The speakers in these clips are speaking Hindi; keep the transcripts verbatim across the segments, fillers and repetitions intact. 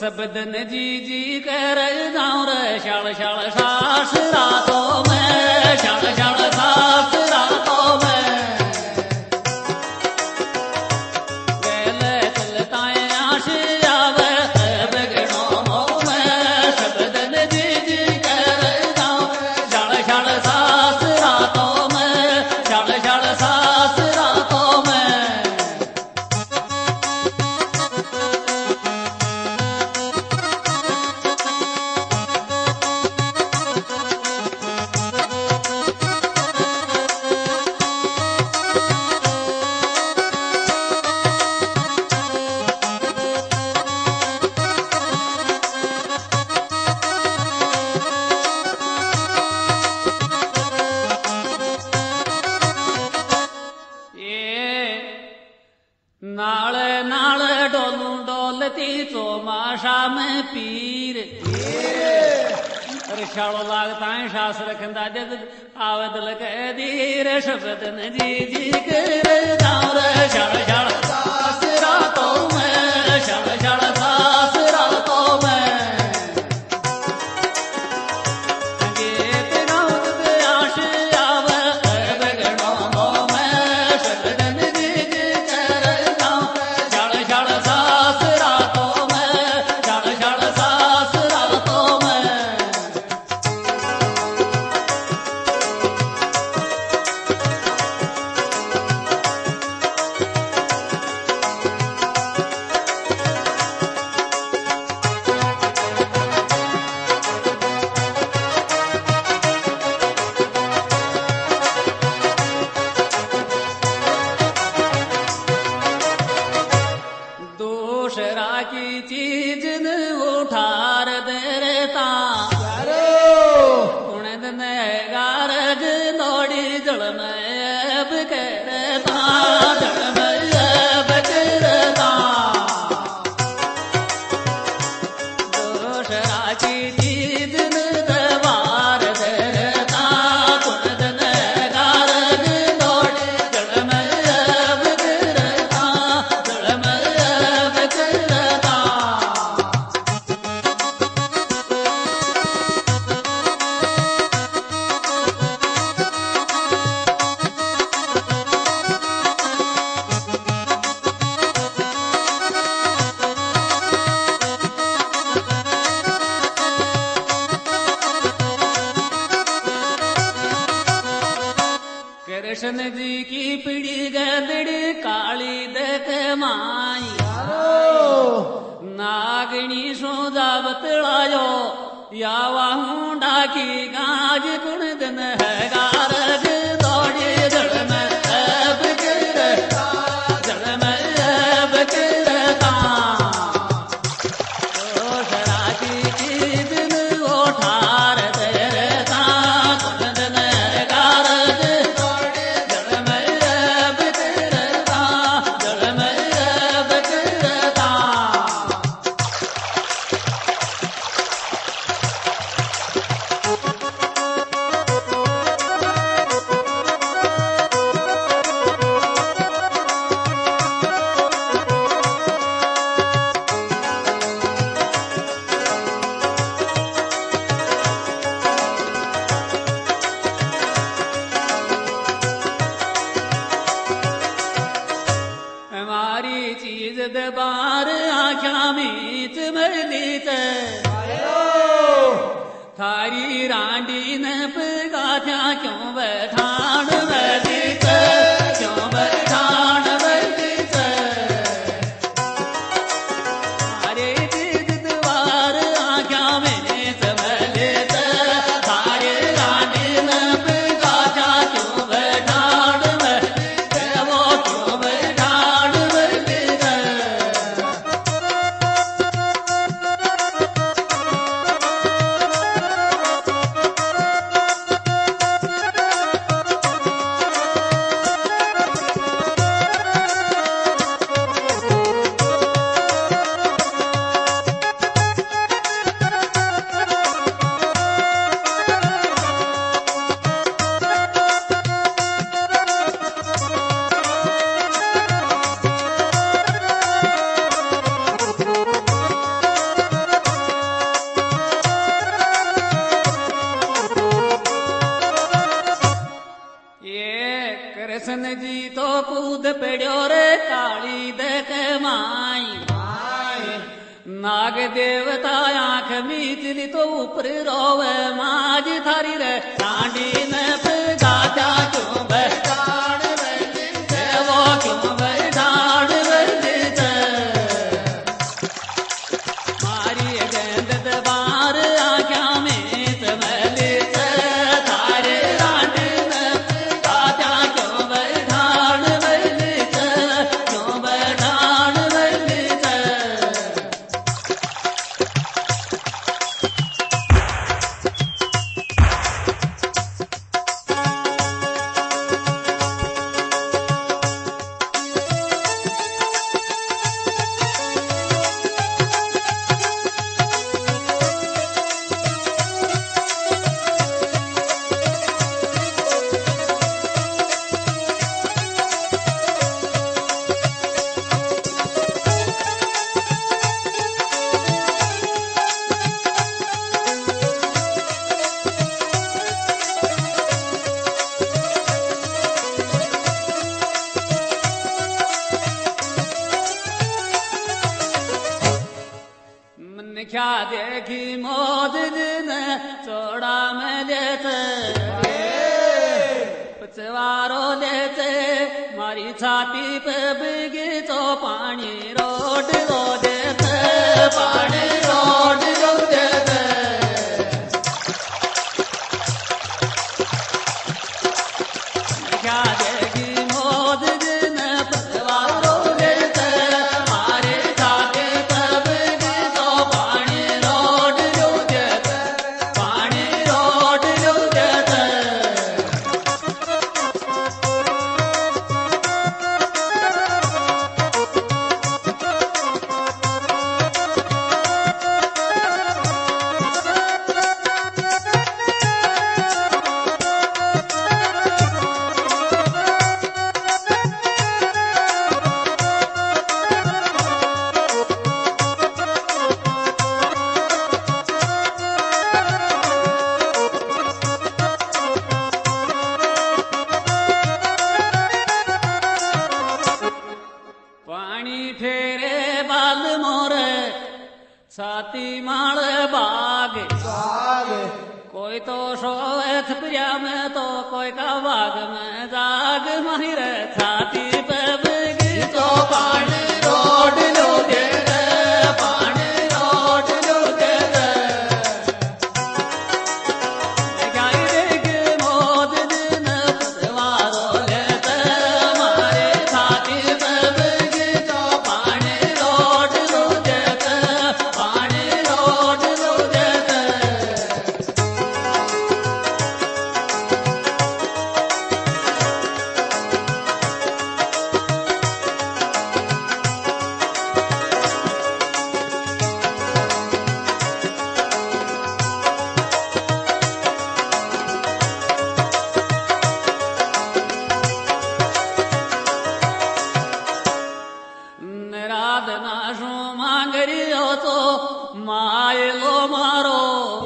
सबदन जी जी कर जाऊं रे शाल शाल सास रातों में शाल शाल सास रातों में वेले चलता है आश आवे बगड़ों में सबदन जी जी कर जाऊं शाल शाल सास रातों में शाल शाल सास रातों में नाल नाल डोलू डोलती चौमाशा में पीर अरे शालो लागता है शास रखंदा जद आवद लगे दीर शब्दन जी जी कर जाऊं रे शाल शाल सास रातों में शाल शाल सास रातों में गीत गाउत आश आवे बगड़ों में शब्दन जी जी कर शाल शाल सास रातों में शाल शाल सास रातों में दूसरा की चीज न उठार देता उन्हें ने गारज नोड़ी जल में अब करता जल में अब करता दूसरा की चीज न दवार देता उन्हें ने गारज नोड़ी जल में अब करता जल में अब करता कृष्ण जी की पीड़ी गदड़ी काली देख माई नागणी सोजावत लायो या वाहू डाकी गाज गुण दिन है गारज दौड़ी जल में अब करता जल में अब करता दूसरा की चीज न उठार देता गुण दिन गारज जल में अब करता जल में अब करता हमारी चीज दबार आख्या मीच मरलीत थारी रांडी न पगाथ्या क्यों बैठान मरलीत क्यों बैठान मरलीत थारी चीज दबार आख्या मीच मरलीत थारी रांडी न पगाथ्या क्यों बैठान मरलीत वो क्यों बैठान मरलीत नाग देवता आंख मीचली तो ऊपर रोवे माज थारी रे सांडी ने गाजा क्यों बैठाड़ बजते वो क्यों बैठाड़ बजते मारी गेंद दबार आख्या में तमली थारे रांडी ने गाजा क्यों बैठाड़ बजते क्यों बैठाड़ बजते क्या देखी मोद दिन चौड़ा में लेते पचवारो लेते मारी छाती पे बिगी तो पानी रोड रो देते पानी रोड रो देते क्या देखी मोद दिन पचवारो लेते मारी छाती पे बिगी तो पानी रोड रो देते पानी रोड रो देते पानी फेरे बाल मोरे छाती माल बाग कोई तो सोए थपरिया में तो कोई का बाग में जाग माहिर छाती पे बिगी तो पानी रोड लो दे दे पानी रोड लो दे दे गाई देखे मोद दिन पतवारो लेते मारे छाती पे बिगी तो पानी रोड लो देते पानी रोड लो देते निराधना शो मांगरियो तो मायलो मारो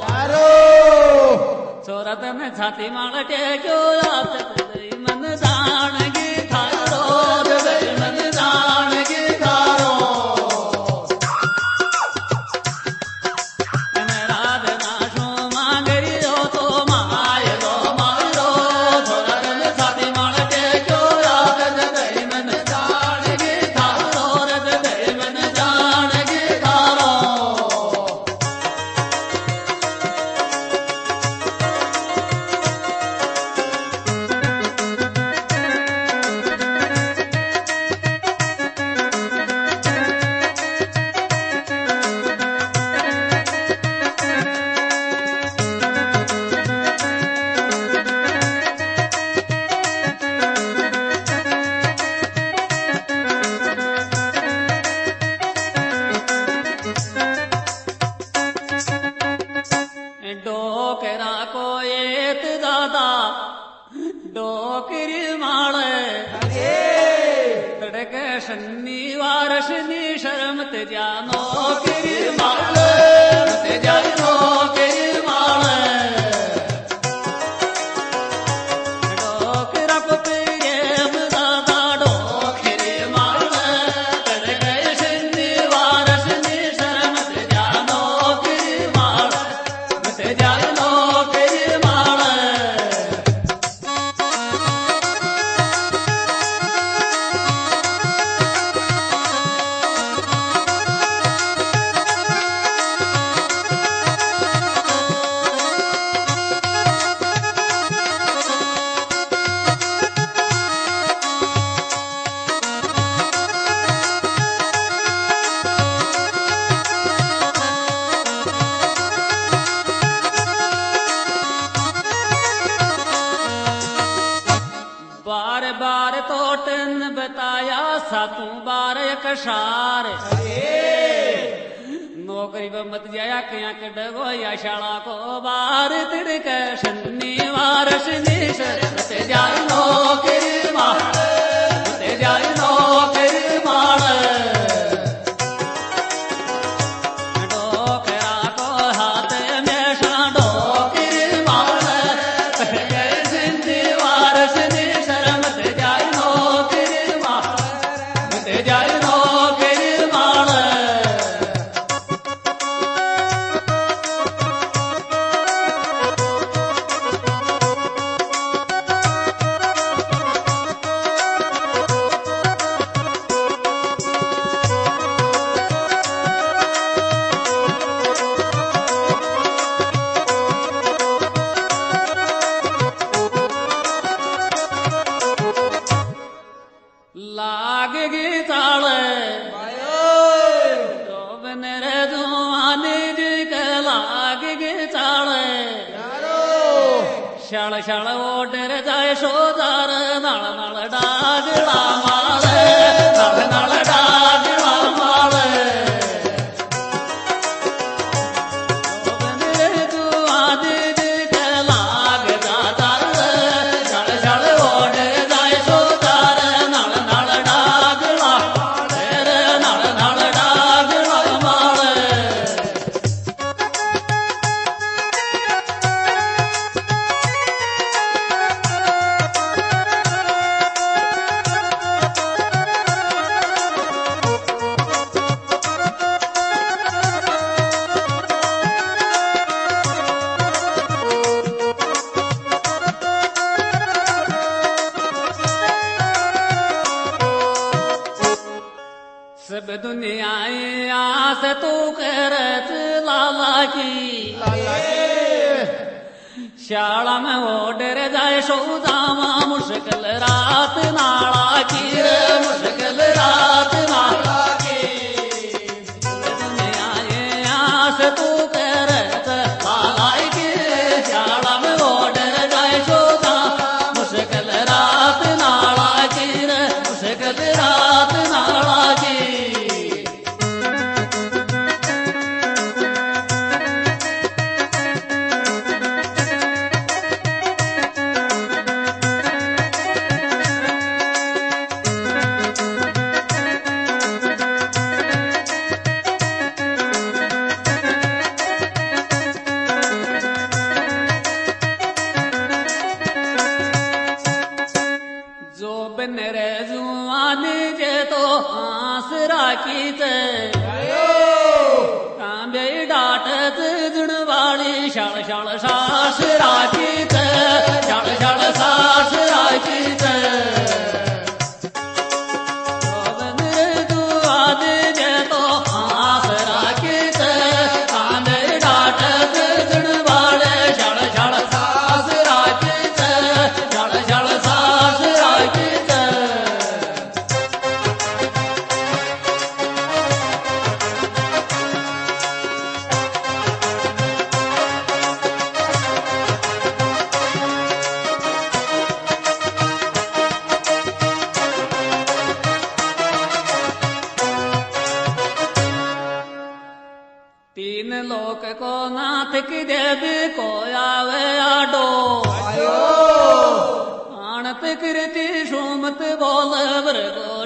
चोरत में छाती मांग टेक्यो यात मन जानगी थारो मन जानगी थारो निराधना शो मांगरियो तो मायलो मारो चोरत में छाती मांग टेक्यो यात मन जानगी थारो मन जानगी थारो डोकरा को एक दादा डोकरी माळे तड़क शनिवार शनि शर्म ते जानो करी माळे ते जानो करी माळे डोकरा को प्रेम दादा डोकरी माळे तड़क शनिवार शनि शर्म ते सातू बार कशार नौकरी पर मत जाया कया के डगो या शाला को बार तिड़क शनिवार शनीश्वर मत जाय नौकरी मार मत जाय नौकरी मार डोकरा को हाथ में शाडो किर मार शनिवार शनीश्वर मत जाय नौकरी मार मत जाय नौकरी मार लागेगी ताल डोबन रे जुआनी जी के लागेगी ताल शाल शाल ओडर जाए सोदार नाल नाल डागला माल नाल नाल डागला माल डोबन रे जुआनी जी के लाग जातार शाल शाल ओडर जाए सोदार नाल नाल डागला रे नाल नाल डागला माल सब दुनिया आस तू करत लाला की शाला में ओडर जाए सौदामा मुश्किल रात नाला की रे मुश्किल रात नाला की दुनिया आस तू करत लाला की शाला में ओडर जाए सौदामा मुश्किल रात नाला की रे मुश्किल रात नाला की जो बन रे जुआनी जे तो आस राखी ते कांबे डाटत जुड़वाली शाल शाल सास राखी ते शाल शाल सास राखी ते जो बन रे जुआनी जे तो आस राखी ते कांबे डाटत जुड़वाले शाल शाल सास राखी ते शाल शाल सास राखी ते तीन लोक को नाथ की देवी को आवे आडो आणत कृति सुमत बोल वर्गो